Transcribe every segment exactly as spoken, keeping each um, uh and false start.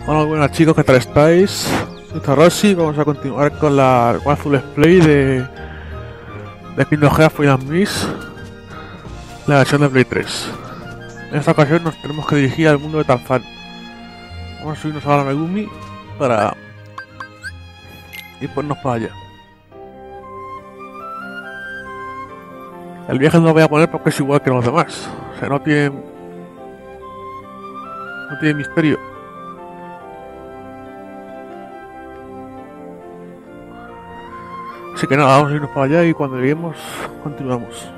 Hola, buenas chicos, ¿qué tal estáis? Soy Rossi, vamos a continuar con la con Azul Play de, de Kingdom Hearts Final Miss, la versión de Play tres. En esta ocasión nos tenemos que dirigir al mundo de Tarzán. Vamos a subirnos a la Megumi para ir ponernos para allá. El viaje no lo voy a poner porque es igual que los demás, o sea, no tiene, no tiene misterio. Así que nada, vamos a irnos para allá y cuando lleguemos continuamos.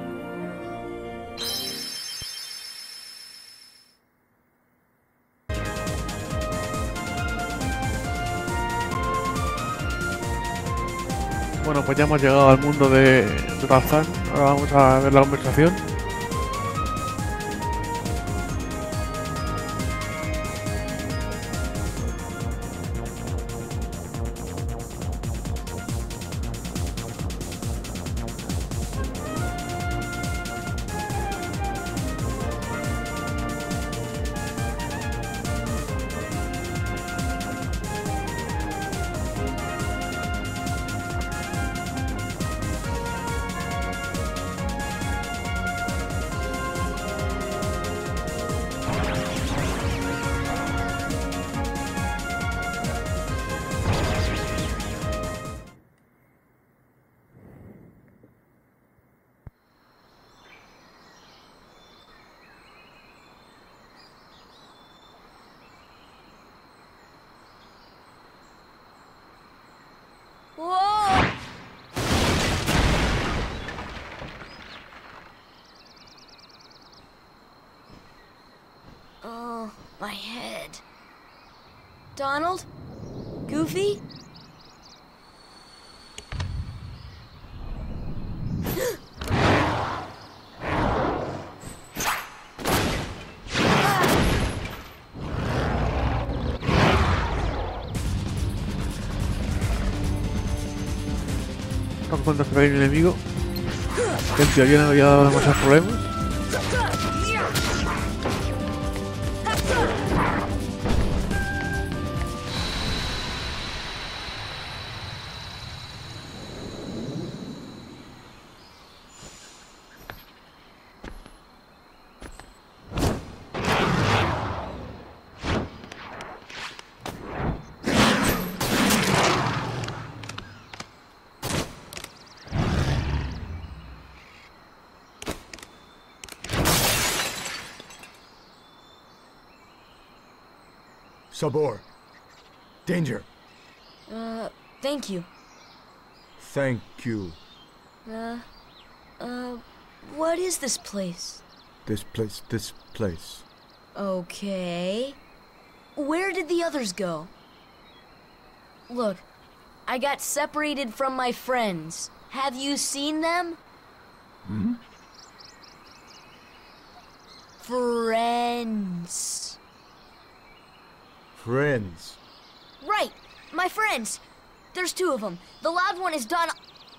Bueno, pues ya hemos llegado al mundo de, de Tarzán. Ahora vamos a ver la conversación. Oh, my head. Donald? Goofy? Estamos contra este pequeño enemigo que en teoría no había dado demasiados problemas. Sabor. Danger. Uh, thank you. Thank you. Uh, uh, what is this place? This place, this place. Okay. Where did the others go? Look, I got separated from my friends. Have you seen them? Hmm? Friends. Friends. Right, my friends. There's two of them. The loud one is Don.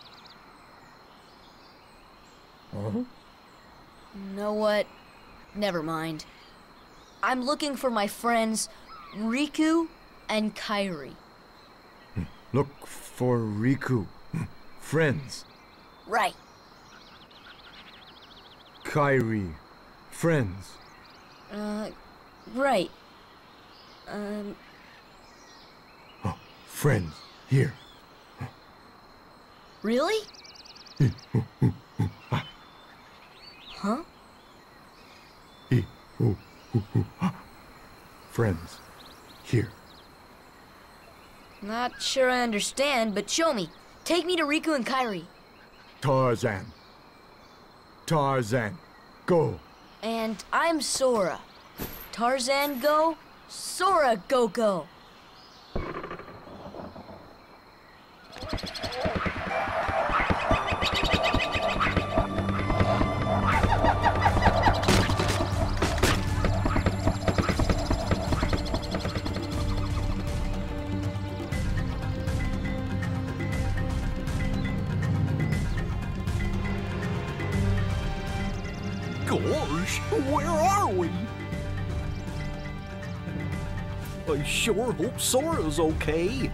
Oh? You know what? Never mind. I'm looking for my friends Riku and Kairi. Look for Riku. Friends. Right. Kairi. Friends. Uh, right. Um... Oh, friends. Here. Really? Huh? Friends. Here. Not sure I understand, but show me. Take me to Riku and Kairi. Tarzan. Tarzan. Go. And I'm Sora. Tarzan go, Sora go go. Gosh, where are we? I sure hope Sora's okay.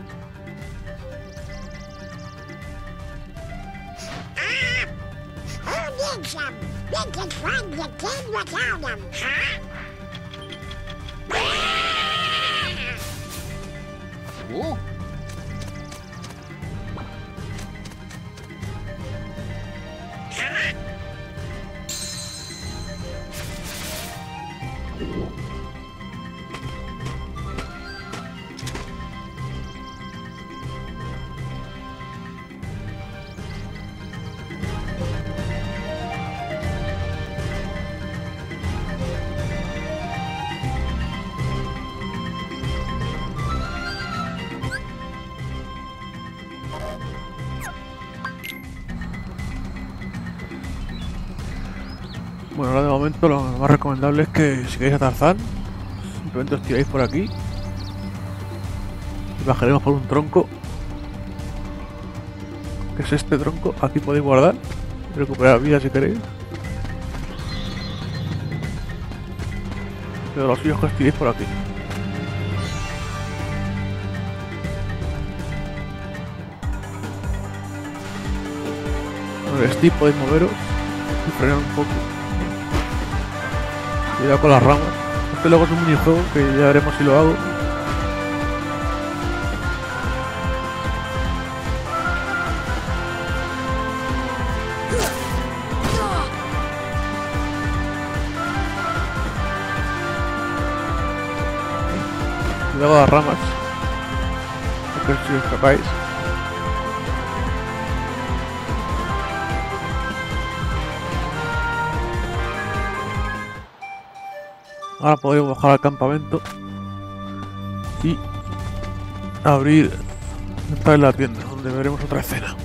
Who needs them? We can find the kid without them, huh? Oh. Bueno, ahora de momento lo más recomendable es que si queréis a Tarzán, simplemente os tiráis por aquí y bajaremos por un tronco, que es este tronco. Aquí podéis guardar y recuperar vida si queréis, pero lo suyo es que os tiréis por aquí. Con el stick podéis moveros y frenar un poco. Cuidado con las ramas. Este luego es un minijuego que ya veremos si lo hago. Cuidado con las ramas, porque si os escapáis. Ahora podemos bajar al campamento y abrir, entrar en la tienda, donde veremos otra escena.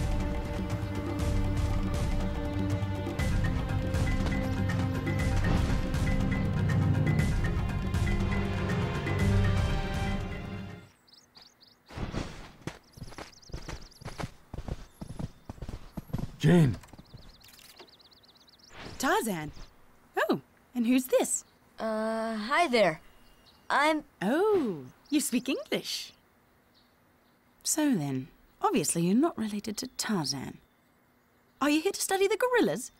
Jane, Tarzan. Oh, and who's this? Uh, hi there. I'm... Oh, you speak English. So then, obviously you're not related to Tarzan. Are you here to study the gorillas?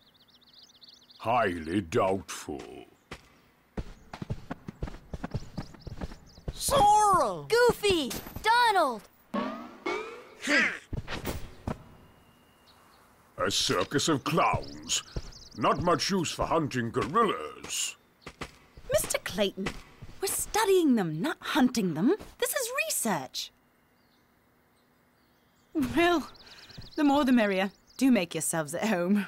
Highly doubtful. Sora! Goofy! Donald! A circus of clowns. Not much use for hunting gorillas. Mister Clayton, we're studying them, not hunting them. This is research. Well, the more the merrier. Do make yourselves at home.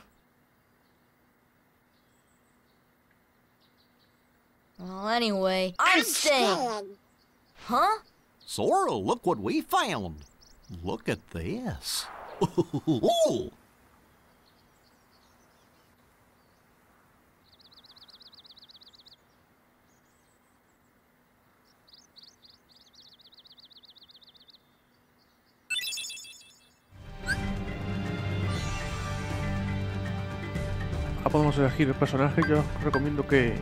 Well, anyway, I'm staying. staying. Huh? Sora, look what we found. Look at this. Ahora podemos elegir el personaje. Yo os recomiendo que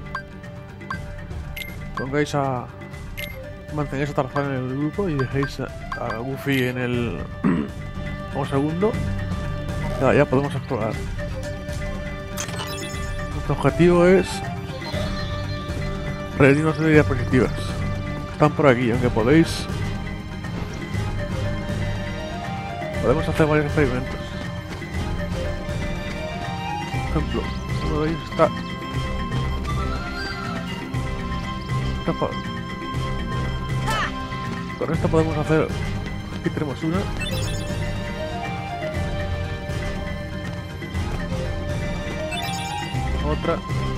pongáis a mantengáis a Tarzán en el grupo y dejéis a, a Goofy en el como segundo. Ya, ya podemos explorar. Nuestro objetivo es reunir una serie de diapositivas. Están por aquí, aunque podéis podemos hacer varios experimentos. Por ejemplo, uno de ellos está, está pa- con esto podemos hacer, aquí tenemos una, otra,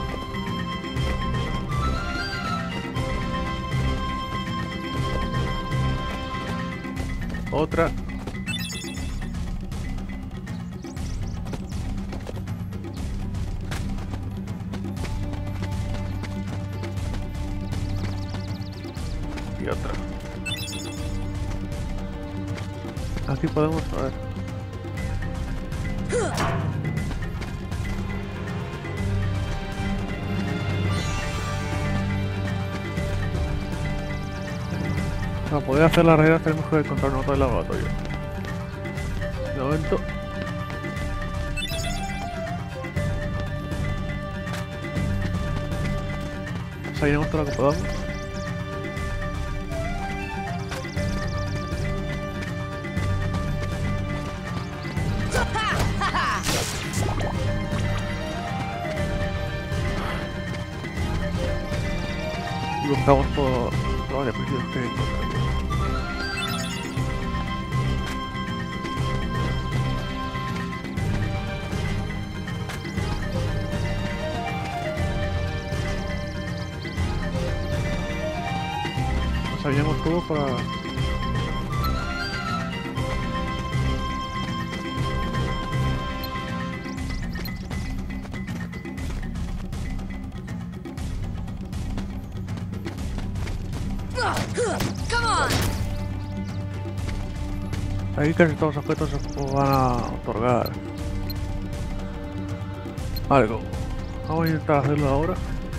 otra, y otra. Aquí podemos, a ver. Para poder hacer la regla tenemos que encontrar un otro laboratorio. De momento. Salimos todo lo que podamos. Y buscamos todo, todas las diapositivas que encontramos. Sabíamos todo para... Aquí casi todos los objetos se van a otorgar algo. Vamos a intentar hacerlo ahora.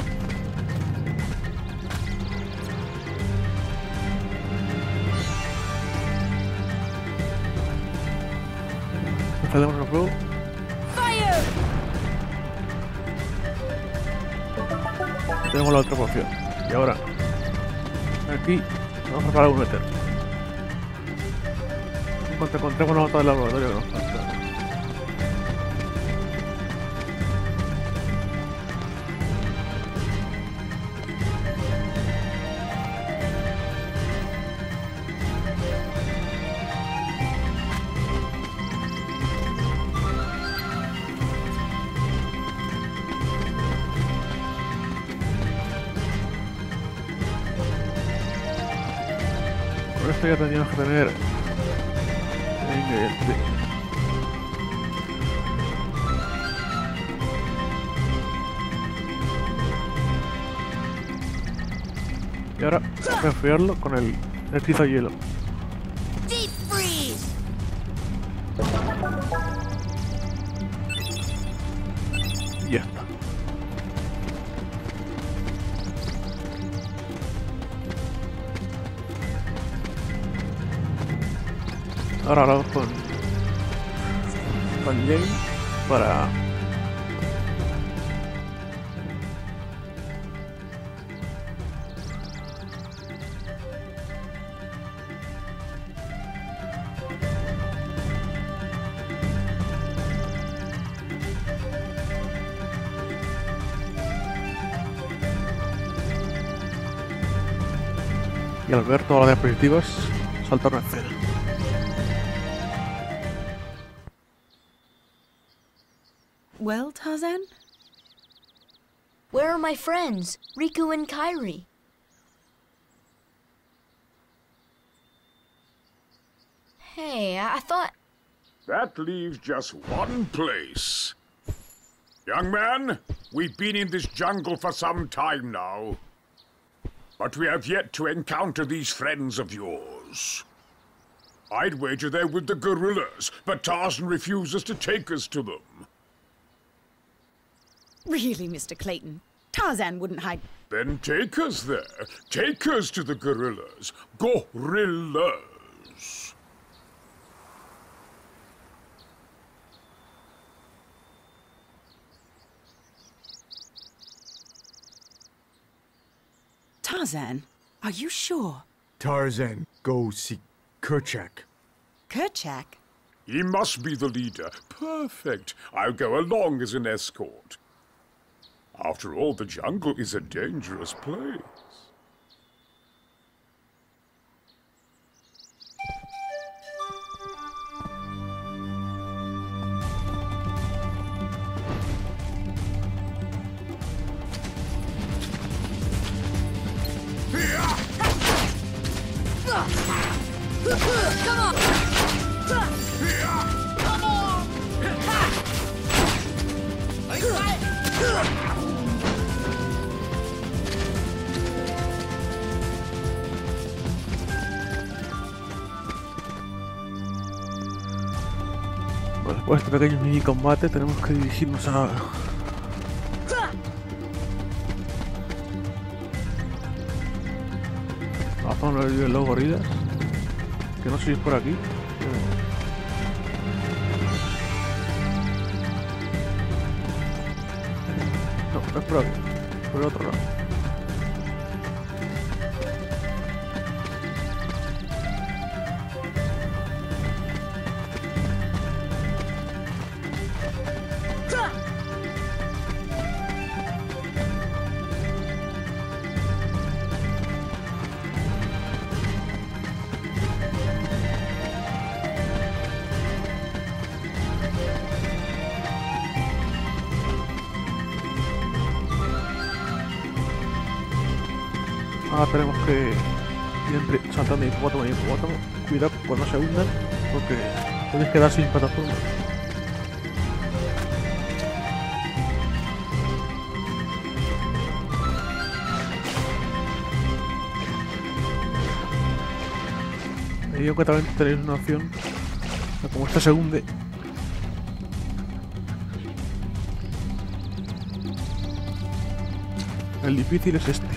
Encendemos el fuego. Tenemos la otra poción. Y ahora, aquí vamos a preparar un éter. En cuanto encontremos la nota del laboratorio que nos falta. Por esto ya tendríamos que tener el ingrediente. Y ahora vamos a enfriarlo con el hechizo de hielo. Deep freeze. Y ya está. Ahora hablamos con, con Jane para y al ver todas las diapositivas saltar una escena. Well, Tarzan? Where are my friends, Riku and Kairi? Hey, I, I thought... That leaves just one place. Young man, we've been in this jungle for some time now. But we have yet to encounter these friends of yours. I'd wager they're with the gorillas, but Tarzan refuses to take us to them. Really, Mister Clayton? Tarzan wouldn't hide... Then take us there. Take us to the gorillas. Gorillas. Tarzan, are you sure? Tarzan, go see Kerchak. Kerchak? He must be the leader. Perfect. I'll go along as an escort. After all, the jungle is a dangerous place. Come on! Bueno, después de este pequeño mini combate tenemos que dirigirnos a... a zona donde viven los gorilas. Que no sé si es por aquí. No, no es por aquí. Por el otro lado. Ahora tenemos que ir entre, saltando hipopótamo y hipopótamo. Cuidado cuando se hundan, porque puedes quedar sin plataforma. Me digo que también tenéis una opción, como esta se hunde. El difícil es este.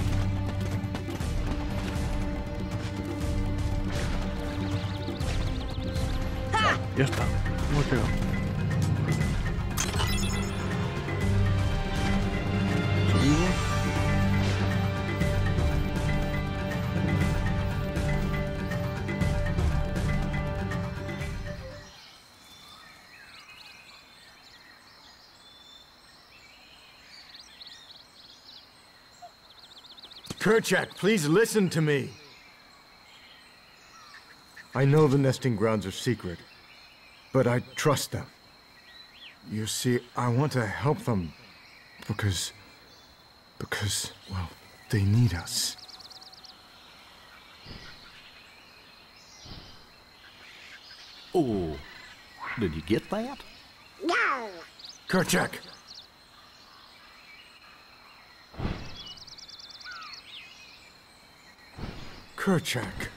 Ya está, hemos llegado. Subimos. Kerchak, please listen to me. I know the nesting grounds are secret, but I trust them. You see, I want to help them because... because, well, they need us. Oh, did you get that? No. Kerchak! Kerchak.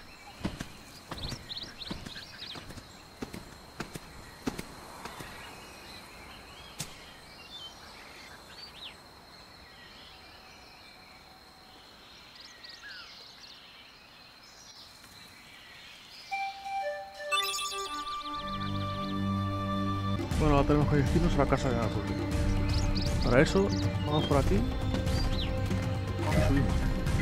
Bueno, ahora tenemos que dirigirnos a la casa de árbol. Para eso, vamos por aquí y subimos.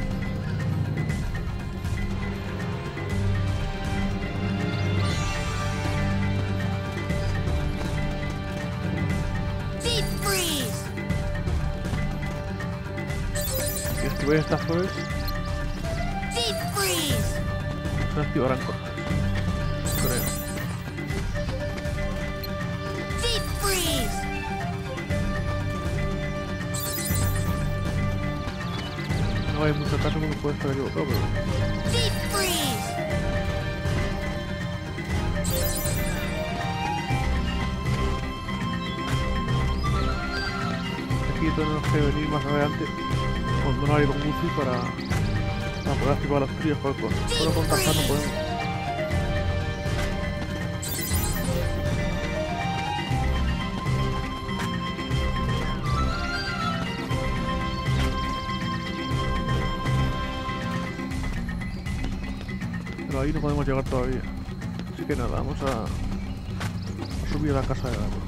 Deep freeze. Y activar estas flores, Deep freeze. se activarán cosas. Creo. Deep freeze. No hay mucho caso porque puede estar equivocado, pero... Deep freeze. Aquí tenemos que venir más adelante con Donald y con Goofy para, para poder activar los tríos con el solo con Tarzán no podemos. Pero ahí no podemos llegar todavía. Así que nada, vamos a, a subir a la casa de árbol.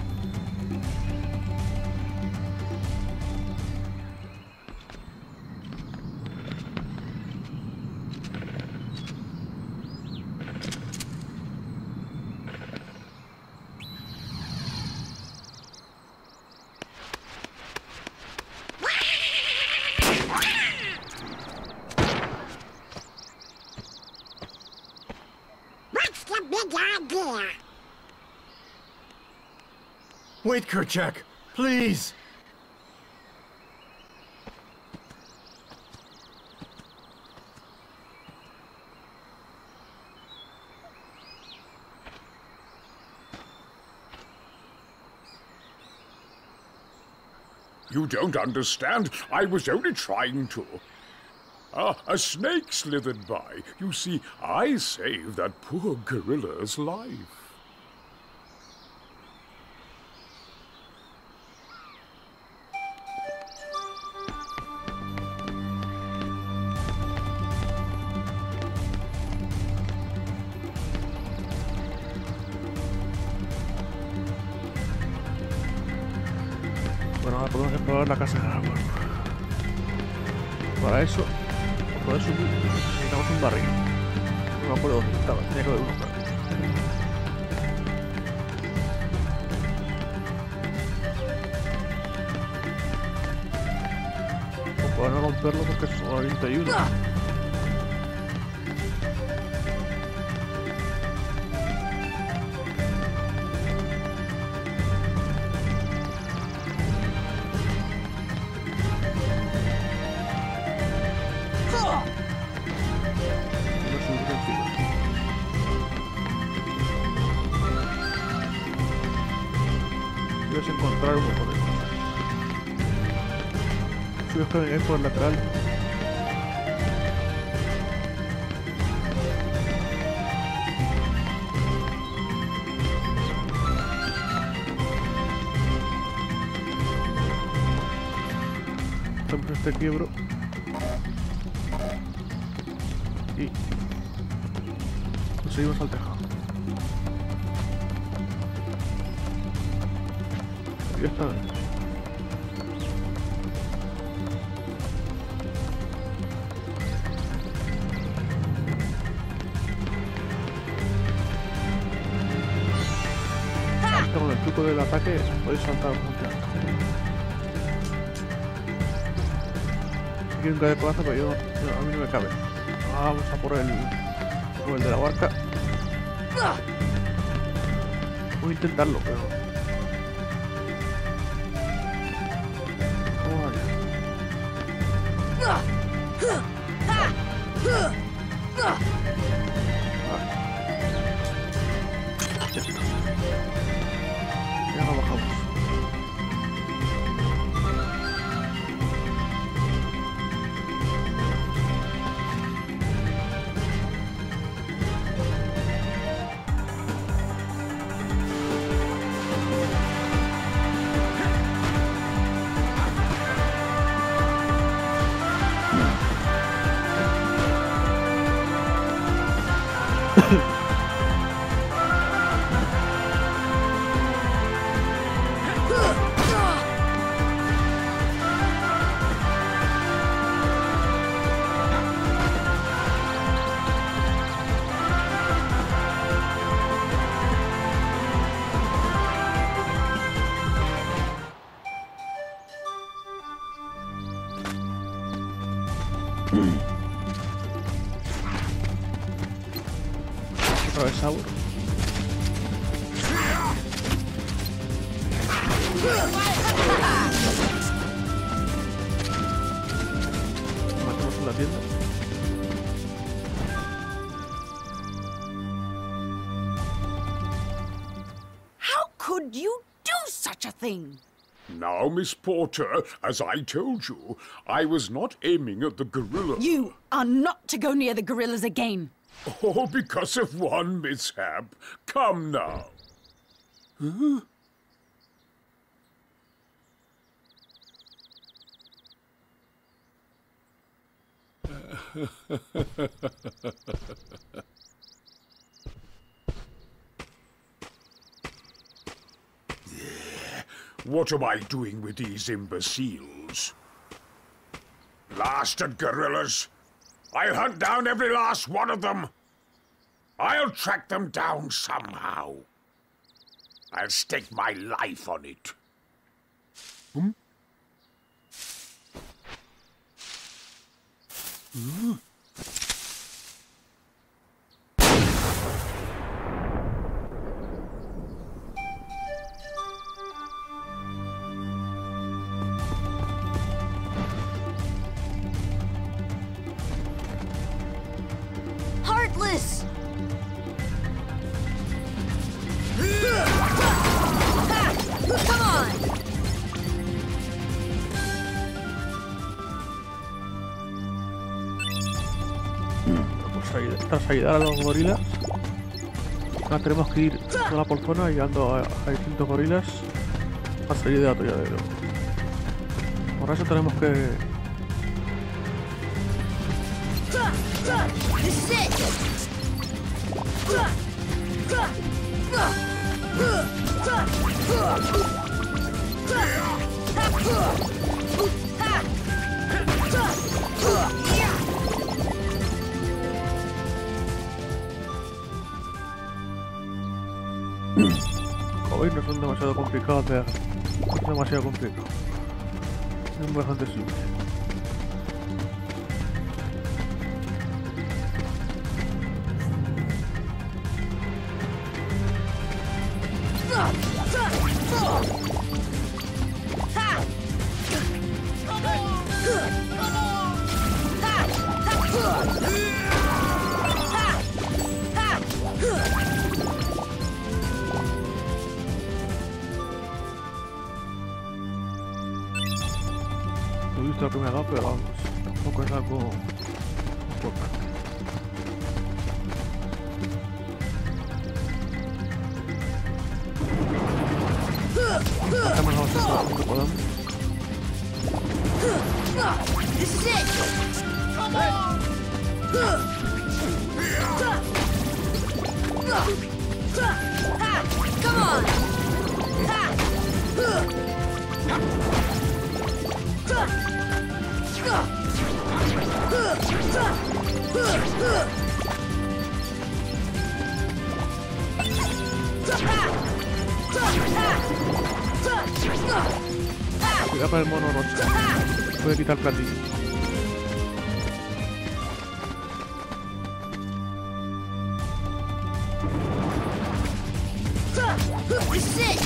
What's the big idea? Wait, Kerchak, please! You don't understand. I was only trying to. Ah, a snake slithered by. You see, I saved that poor gorilla's life. podemos explorar la casa de agua. Para eso, para poder subir, necesitamos un barril. No me acuerdo dónde estaba, tenía que haber uno claro. O para no romperlo porque es solo veinte y uno. Encontrar un montón de cosas. Si es que vengáis por el lateral. Hacemos este quiebro. Y conseguimos al tejado. Ya está. Con el truco del ataque podéis saltar mucho. Si quieren caer codazo, pero yo, yo a mí no me cabe. Vamos a por el, por el de la barca. Voy a intentarlo, pero ya no bajamos. Otra vez Saur. Matamos en la tienda. How could you do such a thing? Now, Miss Porter, as I told you, I was not aiming at the gorilla. You are not to go near the gorillas again. All because of one mishap. Come now. Huh? What am I doing with these imbeciles? Blasted gorillas! I'll hunt down every last one of them! I'll track them down somehow. I'll stake my life on it. Hmm? Hmm? Heartless! Come on! Pues ahí, tras ayudar a los gorilas, ahora tenemos que ir zona por zona ayudando a, a distintos gorilas a salir del atolladero. Por eso tenemos que... This is it! Hoy no son demasiado complicados de hacer. No es demasiado complicado. Es bastante simple. He visto lo que me ha dado, pero vamos, tampoco es algo importante. Hacemos nosotros lo que podamos. This is it! Come on! Come on! Cuidado con el mono rosa. Puede quitar el platillo. This is it!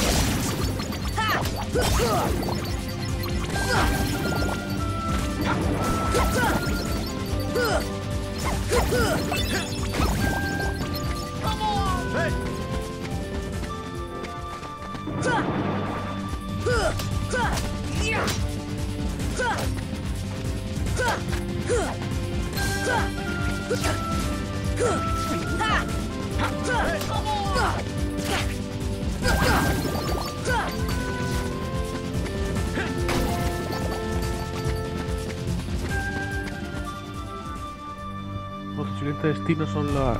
Come on! Hey! Los siguientes destinos son las...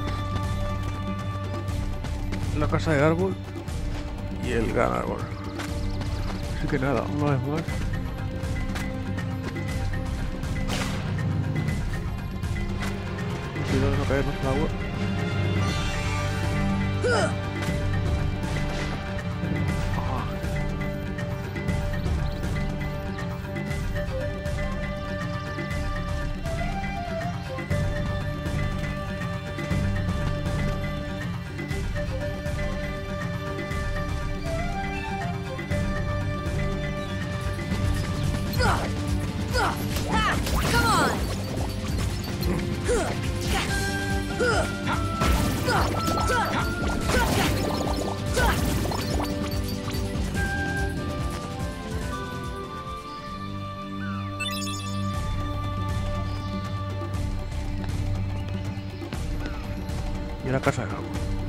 la casa de árbol y el gran árbol. Así que nada, una vez más. Cuidado de no caernos al agua. Come on! Y la casa de árbol.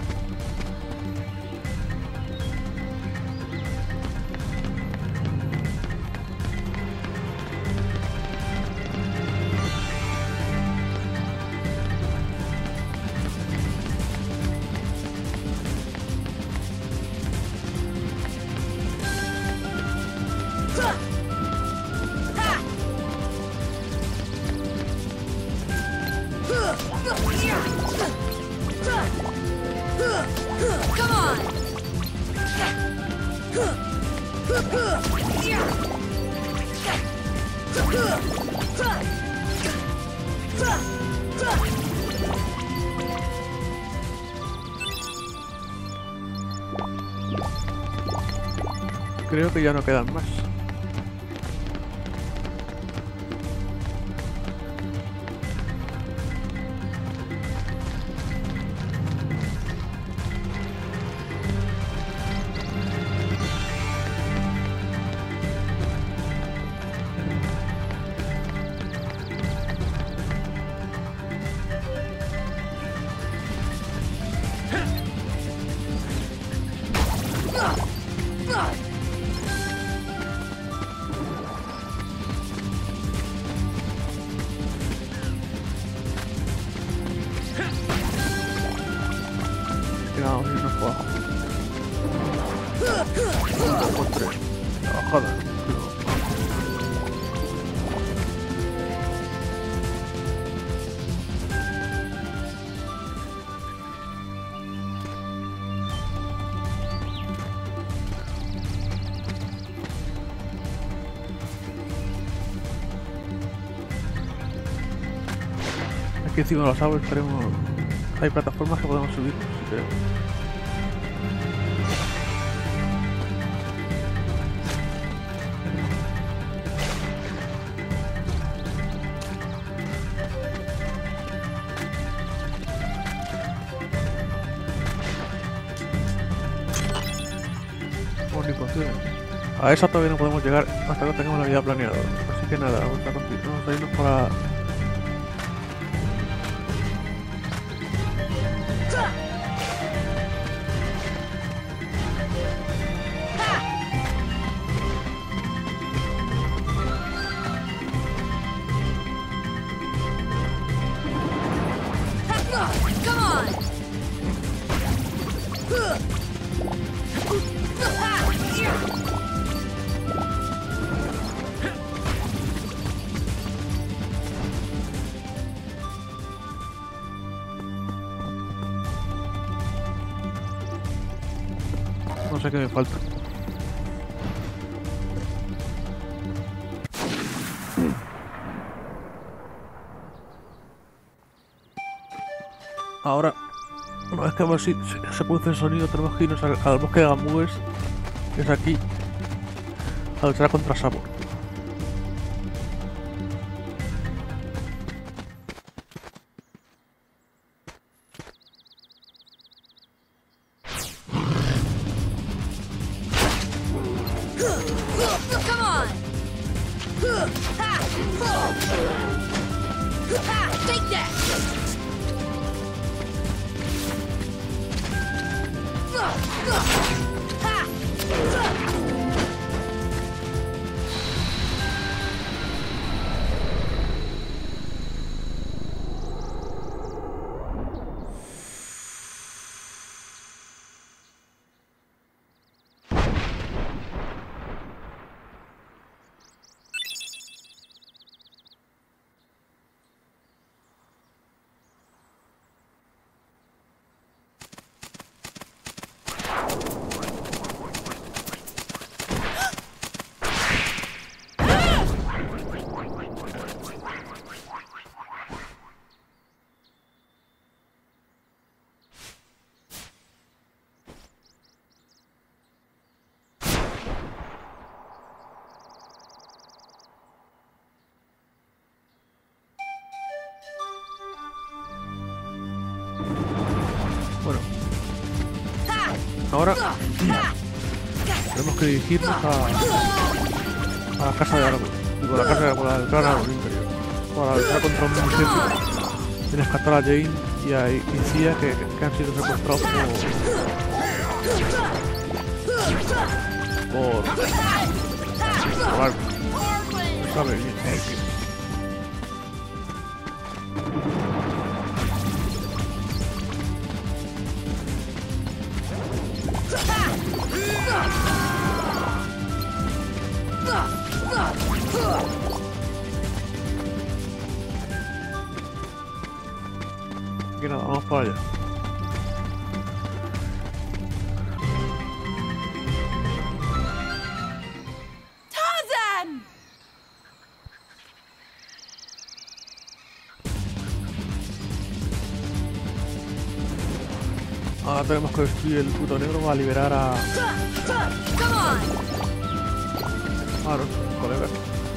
Come on! Creo que ya no quedan más. Vamos a irnos para abajo. Un, dos, tres. No, joder. aquí encima de los árboles tenemos... Hay plataformas que podemos subir, si queremos. A esa todavía no podemos llegar hasta que tengamos la vida planeada. Así que nada, vamos a, vamos a irnos para... No sé qué me falta. Ahora, una vez que hemos, se, se produce el sonido, tenemos que irnos al, al bosque de Gambues, que es aquí, a luchar contra Sabor. Bueno, ahora tenemos que dirigirnos a, a la casa de árbol, digo, la casa de árbol, al gran árbol interior, para luchar contra un municipio. Tienes que atar a Jane y a Isia que, que han sido secuestrados por... por... por algo. No sabe bien, eh, que... Que nada, vamos para allá. Tarzan! Ahora tenemos que destruir el puto negro para liberar a... a los colegas.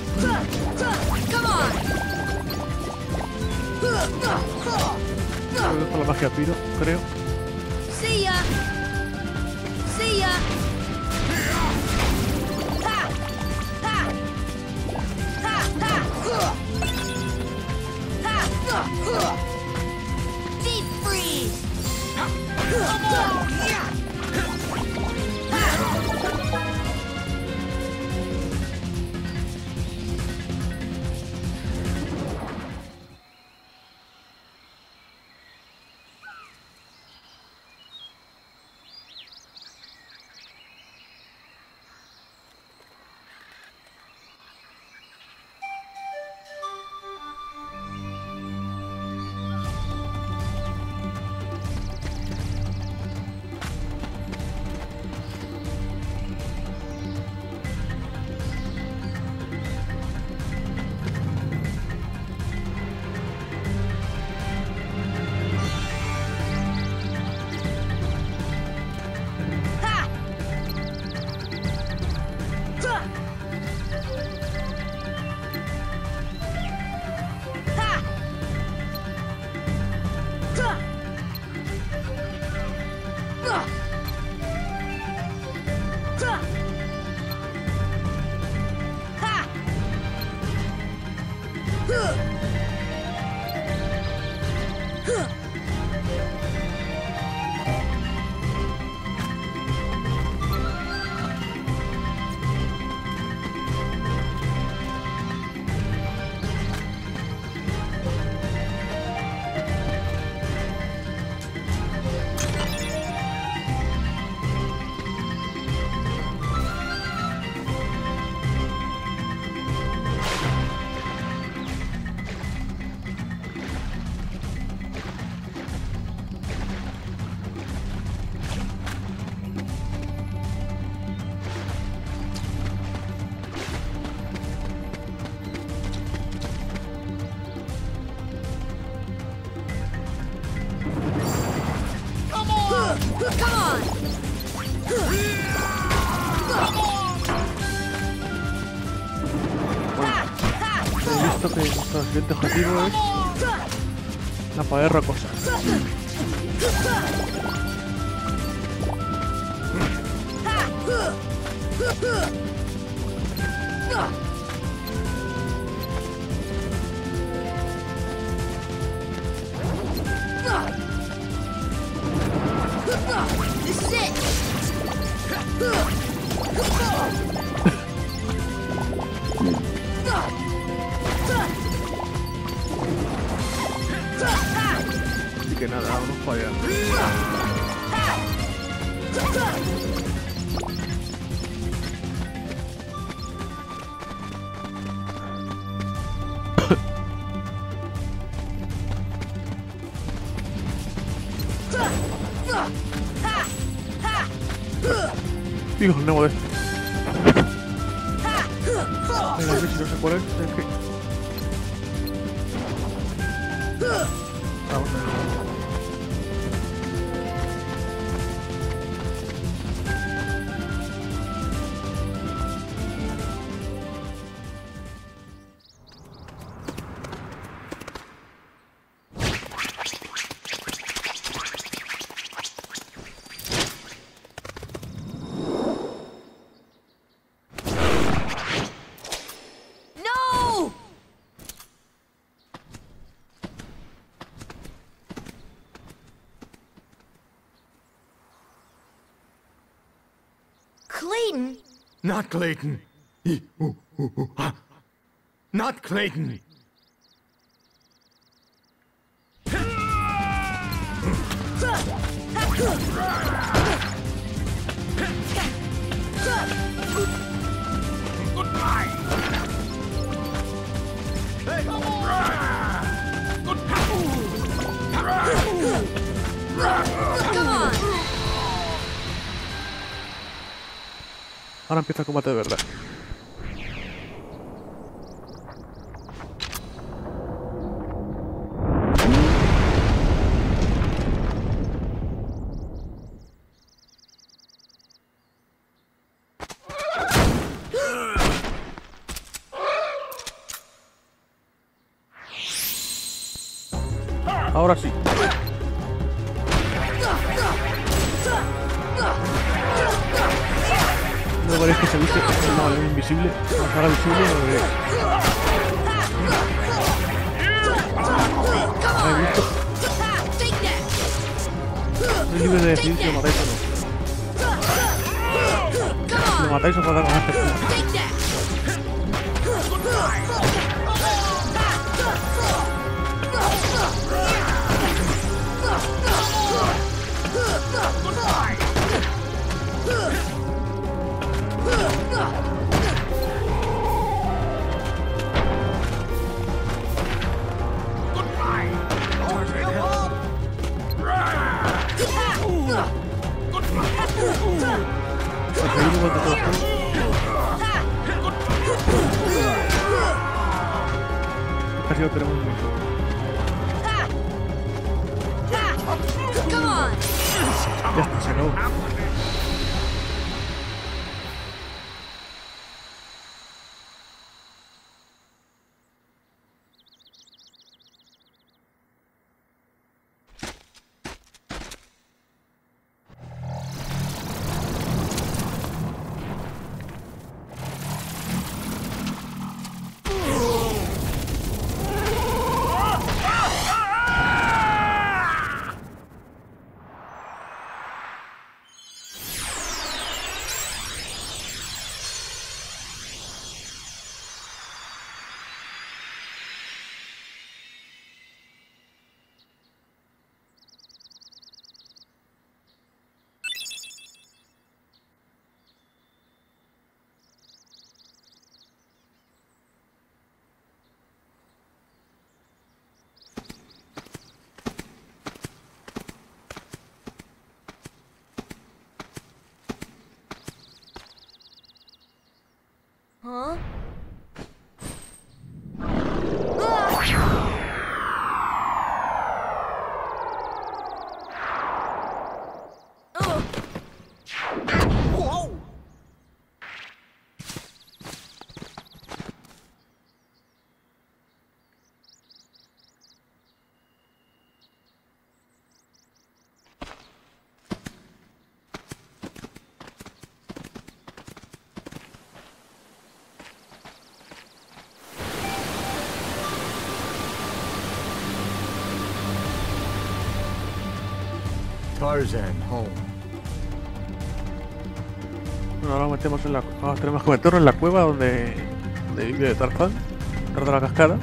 Creo que es por la magia piro, creo. See ya. See ya. Deep freeze. He visto que nuestro siguiente objetivo es la pared rocosa. This is it! Así que nada, vamos para allá. Hijo, el nuevo de este. Venga, a ver si no sé cuál es. Es que... Vamos a ver. No! Clayton? Not Clayton. He- ooh, ooh, ooh, ah. Not Clayton. Come on! Ahora empieza el combate de verdad. Ahora sí. No veréis que se viste no, el invisible, nos haga visible, no lo veréis. ¿Habéis visto? Soy libre de decidir si lo matáis o no. Si lo matáis os va a dar más efectivo. Conseguimos lo que todos tenemos. Casi lo tenemos mucho. Ya está, se acabó. Huh? Ah! Ugh. Whoa! Tarzan, home. Bueno, ahora nos metemos en la, ahora tenemos que meternos en la cueva donde, donde vive Tarzán, detrás de la cascada,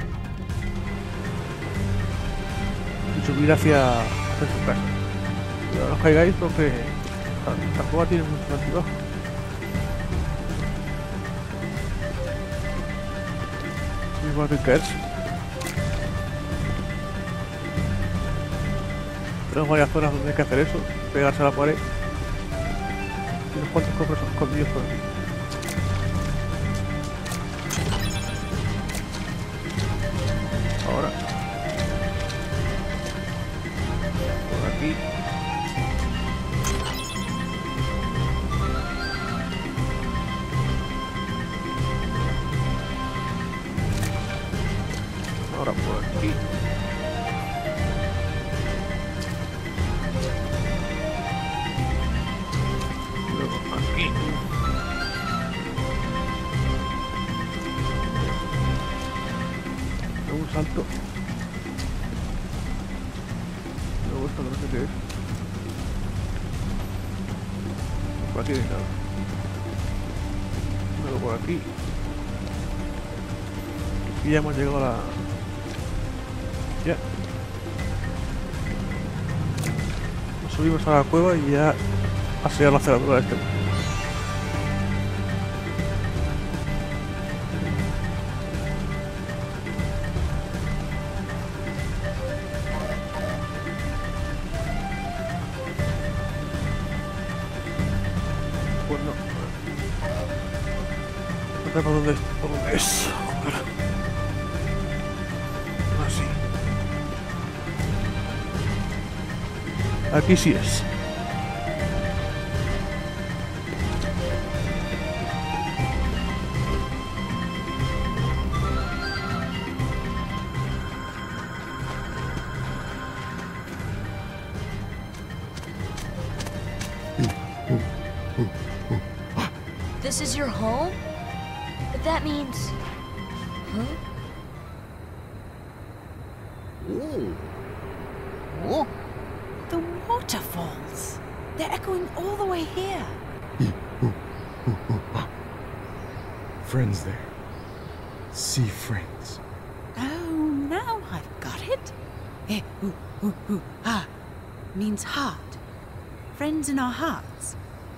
y subir hacia, hacia su casa. Cuidado, no os caigáis porque la, la cueva tiene mucho altibajo. Igual que caerse. Tenemos varias zonas donde hay que hacer eso, pegarse a la pared. Y unos cuantos cofres escondidos por aquí. Ahora. Por aquí. Ahora por aquí. Aquí. Luego un salto. Luego esto no sé qué es. Por aquí no hay nada. Luego por aquí. Y ya hemos llegado a la... Ya. Nos subimos a la cueva y ya a sellar la cerradura de este mundo. Pues no. No sé por dónde es. Por dónde es. Joder. Así. Aquí sí es. This is your home? But that means... Huh? Ooh. Oh. The waterfalls. They're echoing all the way here. Friends there. Sea friends. Oh, now I've got it. Eh, ooh, ooh, ooh, ah. Means heart. Friends in our hearts.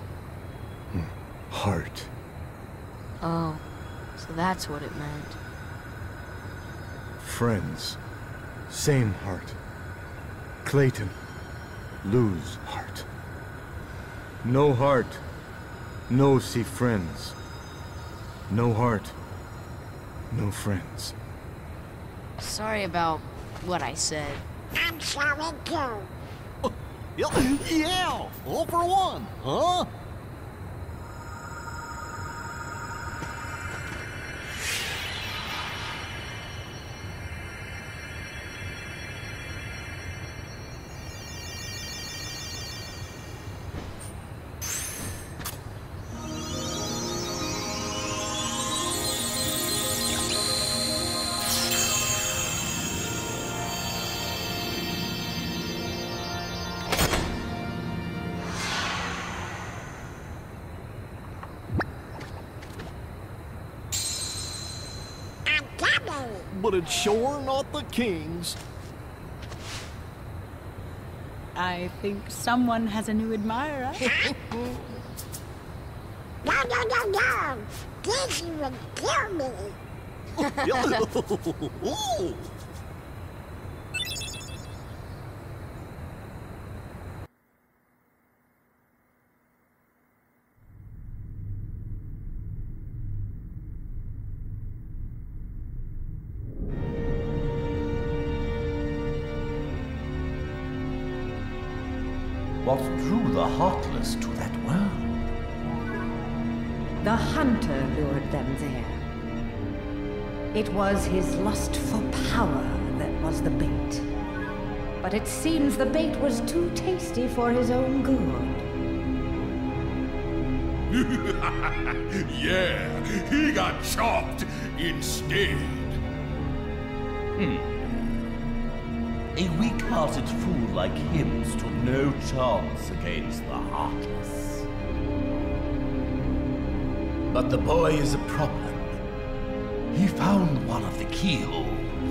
Heart. Oh, so that's what it meant. Friends. Same heart. Clayton. Lose heart. No heart. No see friends. No heart. No friends. Sorry about what I said. I'm sorry too. Yeah, yeah, all for one, huh? I'm coming. But it's sure not the king's. I think someone has a new admirer. No, no, no, no. This would kill me. Ooh. What drew the Heartless to that world? The hunter lured them there. It was his lust for power that was the bait. But it seems the bait was too tasty for his own good. Yeah, he got chopped instead. Hmm. A weak-hearted fool like him stood no chance against the Heartless. But the boy is a problem. He found one of the keyholes.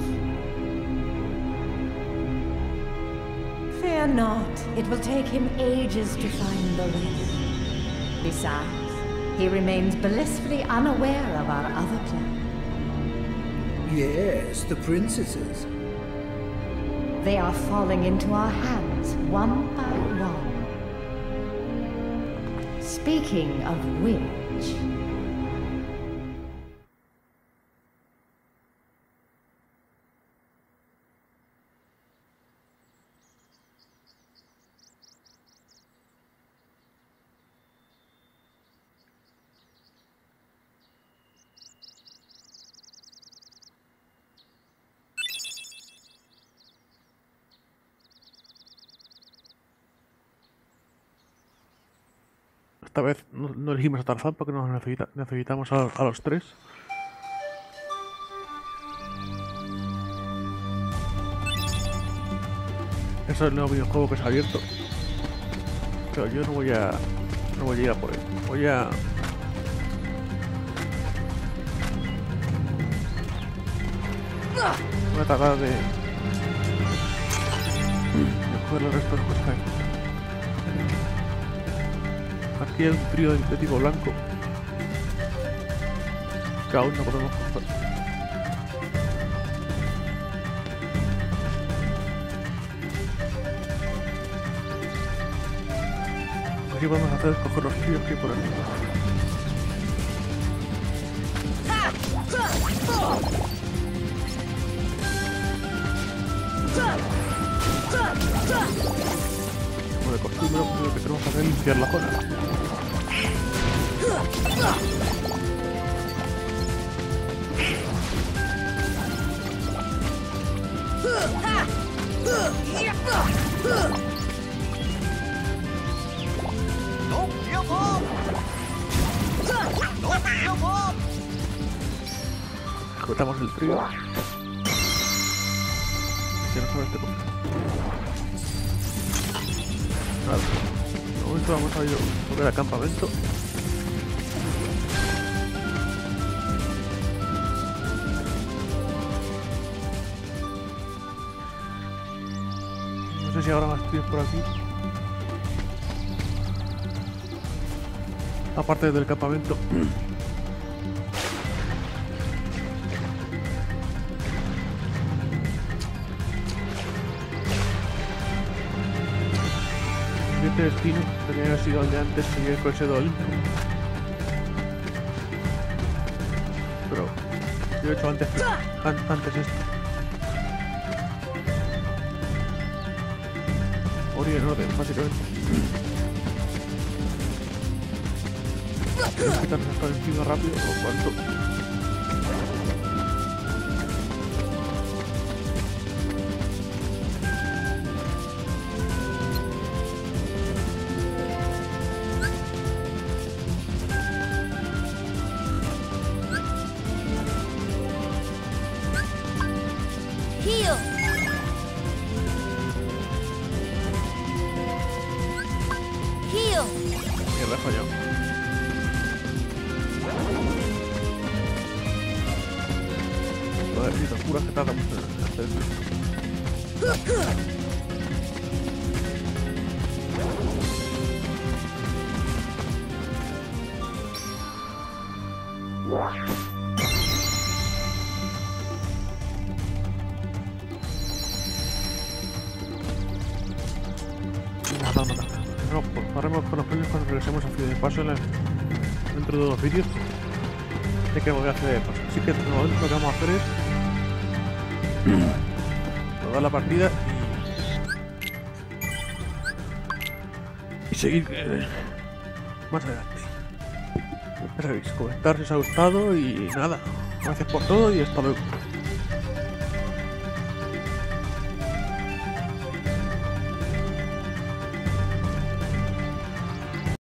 Fear not. It will take him ages to find the rest. Besides, he remains blissfully unaware of our other plan. Yes, the princesses. They are falling into our hands, one by one. Speaking of which... Esta vez no, no elegimos a Tarzán porque nos necesita, necesitamos a, a los tres. Ese es el nuevo videojuego que se ha abierto. Pero yo no voy a... no voy a ir a por él. Voy a... Voy a tratar de... de coger el resto de cosas que hay. Aquí hay un trío de, de tipo blanco que aún no podemos coger. Aquí podemos hacer es coger los tríos que hay por aquí. Como de costumbre, lo que tenemos que hacer es limpiar la zona. Ejecutamos el trío. Que no sabe este cosa. Vale. De momento vamos a ir a volver al campamento. No sé si habrá más tríos por aquí. Aparte del campamento. Este destino tenía que haber sido el de antes, que el coche de Olimpo. Pero yo he hecho antes, an antes esto. Ori en orden, básicamente. Quiero quitarnos hasta encima rápido, o cuanto. Mierda, he fallado. Joder, si te juras que tarda mucho en hacer esto. No, no, no. No, pues paremos con los premios cuando regresemos a Ciudad de Paso en la, dentro de dos vídeos. Sé que voy a hacer. Pues, así que de momento lo que vamos a hacer es rodar la partida y y seguir eh, más adelante. Ya sabéis, comentar si os ha gustado y nada. Gracias por todo y hasta luego.